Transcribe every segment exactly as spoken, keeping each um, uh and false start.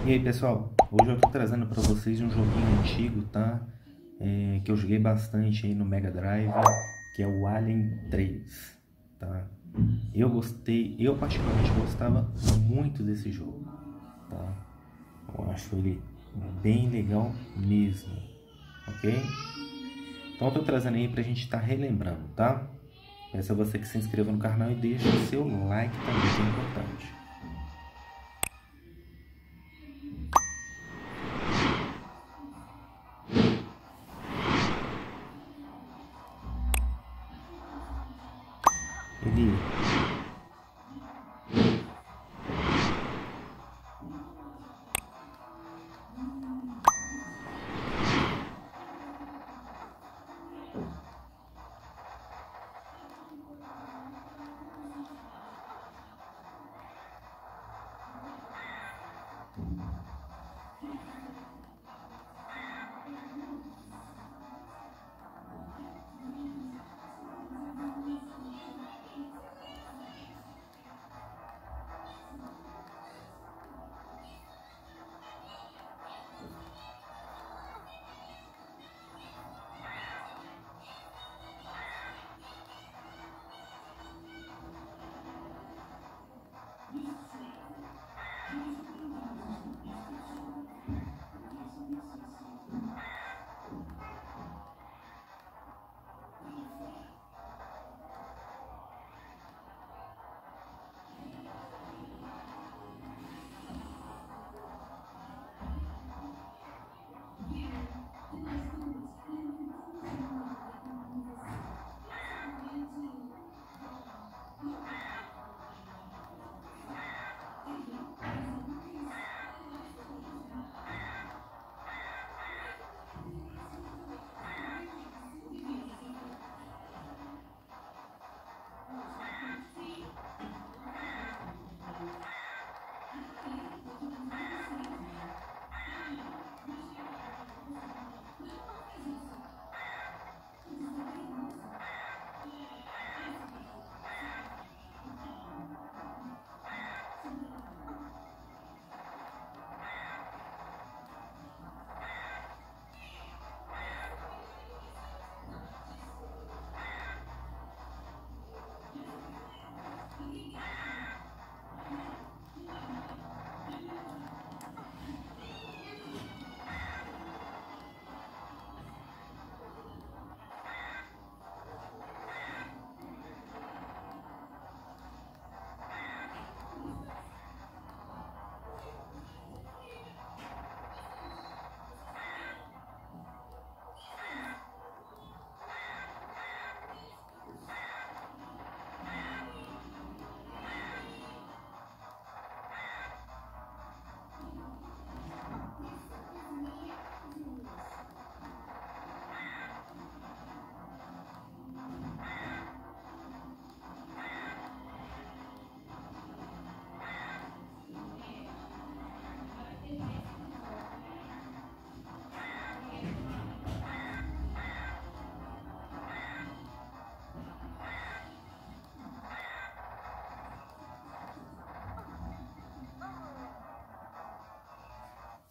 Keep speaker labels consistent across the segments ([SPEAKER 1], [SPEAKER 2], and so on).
[SPEAKER 1] E aí pessoal, hoje eu tô trazendo para vocês um joguinho antigo, tá? É, que eu joguei bastante aí no Mega Drive, que é o Alien três, tá? Eu gostei, eu particularmente gostava muito desse jogo, tá? Eu acho ele bem legal mesmo, ok? Então eu tô trazendo aí pra gente estar tá relembrando, tá? Peço a você que se inscreva no canal e deixe o seu like também, que é importante. Ele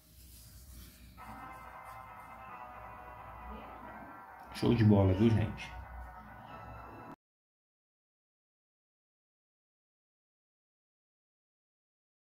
[SPEAKER 1] show de bola, viu, gente?